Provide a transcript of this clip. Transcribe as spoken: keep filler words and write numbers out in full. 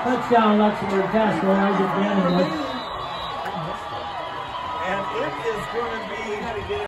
Touchdown, Luxembourg Castle, Isaac VandenBush. And it is going to be